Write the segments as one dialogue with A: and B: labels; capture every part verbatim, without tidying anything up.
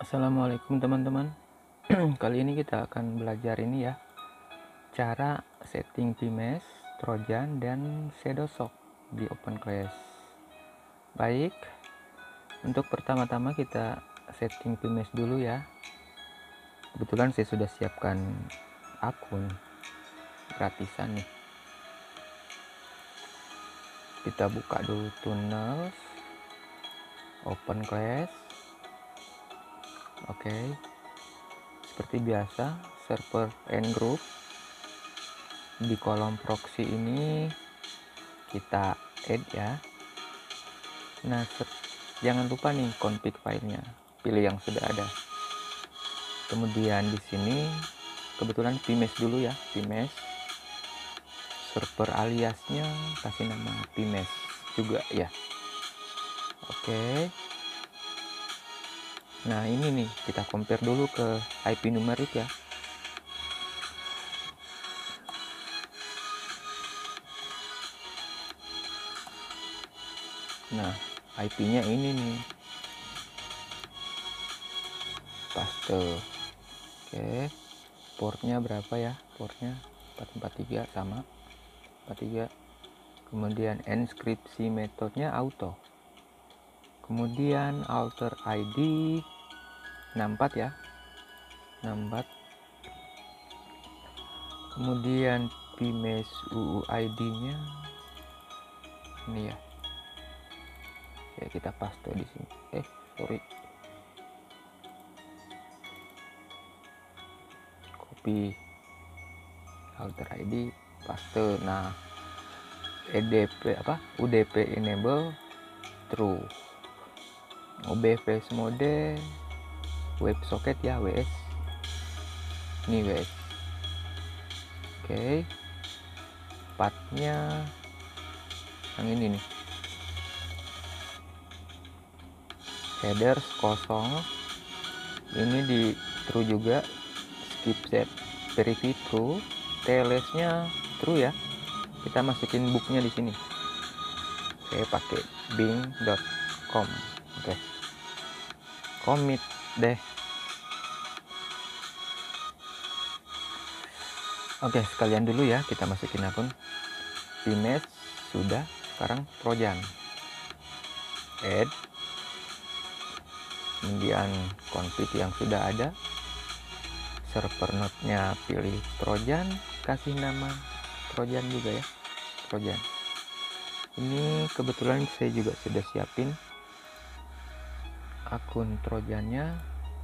A: Assalamualaikum teman-teman. Kali ini kita akan belajar ini ya, cara setting Vmess, Trojan, dan Shadowsock di OpenClass. Baik, untuk pertama-tama kita setting Vmess dulu ya. Kebetulan saya sudah siapkan akun gratisan nih. Kita buka dulu Tunnels, OpenClass. Oke, okay. Seperti biasa, server and group. Di kolom proxy ini kita add ya. Nah, jangan lupa nih config filenya, pilih yang sudah ada. Kemudian di sini kebetulan Vmess dulu ya, Vmess. Server aliasnya kasih nama Vmess juga ya. Oke. Nah, ini nih kita compare dulu ke I P numerik ya. Nah, I P-nya ini nih. Paste. Oke. Portnya berapa ya? Portnya empat empat tiga sama empat tiga. Kemudian enkripsi metodenya auto. Kemudian alter I D enam empat ya. enam empat. Kemudian Vmess U U I D-nya ini ya. Ya, kita paste di sini. Eh, sorry. Copy alter I D, paste. Nah, E D P apa? U D P enable true. O B V S mode WebSocket ya, W S. Ini W S. Oke. Partnya yang ini nih. Headers kosong. Ini di true juga. Skip set verify true. T L S-nya true ya. Kita masukin booknya di sini. Saya pakai bing dot com. Oke. Commit deh. Oke, sekalian dulu ya kita masukin akun. Vmess sudah, sekarang Trojan. Add. Kemudian config yang sudah ada. Server node-nya pilih Trojan, kasih nama Trojan juga ya. Trojan. Ini kebetulan saya juga sudah siapin akun Trojannya.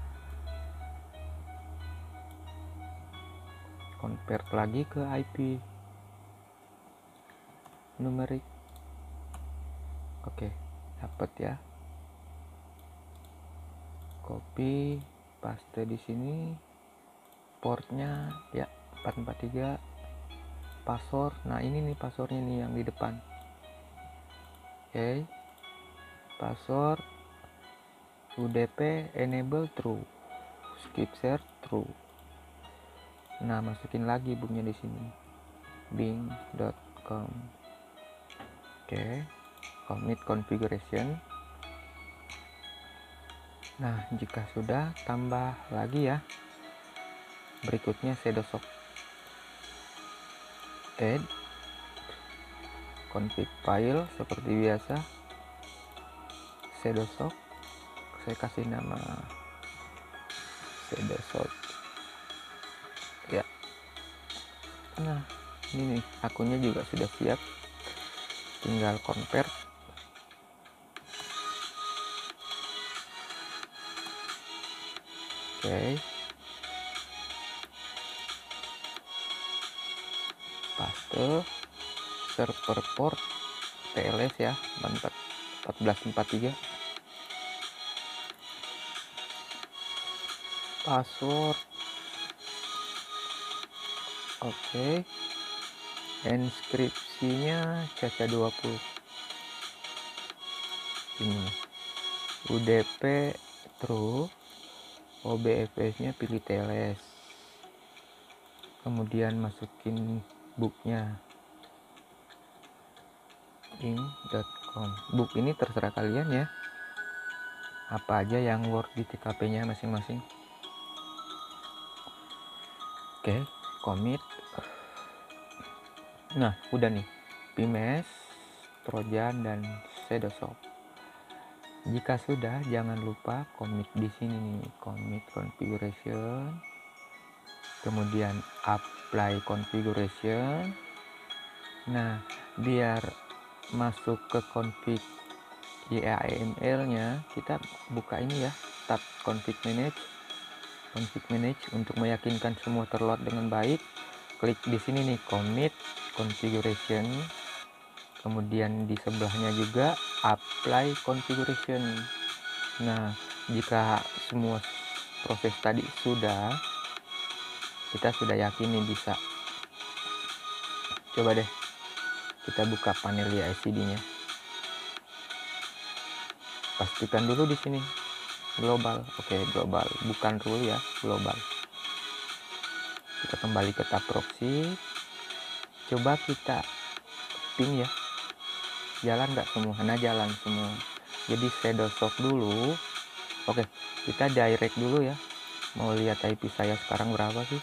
A: Convert lagi ke I P numerik. Oke, dapat ya. Copy, paste di sini. Portnya ya empat empat tiga. Password. Nah, ini nih passwordnya nih yang di depan. Oke. Password U D P enable true. Skip share true. Nah, masukin lagi booknya di sini. bing dot com. Oke. Commit configuration. Nah, jika sudah, tambah lagi ya. Berikutnya Shadowsock. Add config file seperti biasa. Shadowsock. Saya kasih nama Shadowsock. Ya. Nah, ini nih akunnya juga sudah siap. Tinggal convert. Oke. Paste. Server port T L S ya, empat belas empat tiga. Password. Oke. Enkripsinya Caca dua puluh. Ini U D P true. O B V S-nya pilih T L S. Kemudian masukin booknya bing dot com. Book ini terserah kalian ya. apa aja yang work di T K P-nya masing-masing. Oke, commit. Nah, udah nih, Pmes, Trojan, dan Shadowsoft. Jika sudah, jangan lupa commit di sini nih, commit configuration, kemudian apply configuration. Nah, biar masuk ke config Y A M L-nya, kita buka ini ya, tab config manage, config manage untuk meyakinkan semua terload dengan baik. Klik di sini nih, commit configuration, kemudian di sebelahnya juga apply configuration. Nah, jika semua proses tadi sudah, kita sudah yakin nih bisa. Coba deh kita buka panel Y A C D-nya. Pastikan dulu di sini global. Oke, global, bukan rule ya, global. Kita kembali ke tab proxy. Coba kita ping ya, jalan nggak semua? Nah, jalan semua. Jadi Shadowsoft dulu. Oke, kita direct dulu ya. Mau lihat I P saya sekarang berapa sih?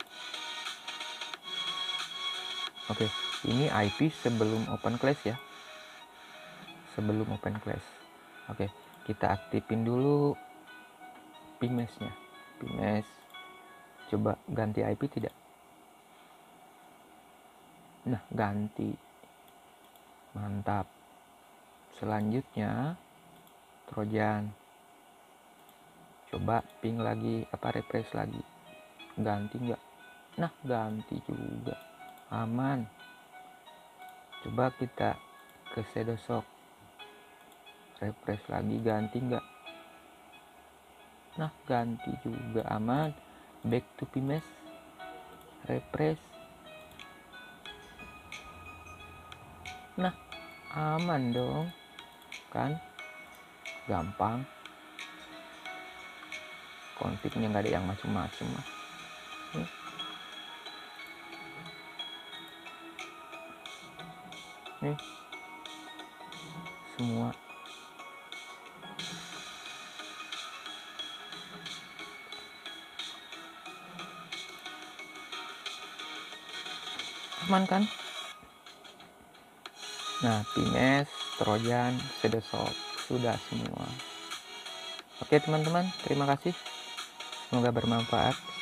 A: Oke, ini I P sebelum open class ya, sebelum open class. Oke, kita aktifin dulu Pmes-nya. Pmes, coba ganti I P tidak? Nah, ganti. Mantap. Selanjutnya Trojan. Coba ping lagi, apa refresh lagi. Ganti nggak? Nah, ganti juga. Aman. Coba kita ke Shadowsoft. Refresh lagi, ganti nggak? Nah, ganti juga. Aman. Back to Pmes. Refresh. Nah, aman dong. Kan? Gampang. Konfignya nggak ada yang macam-macam mah. Nih. Nih. Semua. Aman kan? Nah, Pmes, Trojan, Shadowsoft sudah semua. Oke teman-teman, terima kasih. Semoga bermanfaat.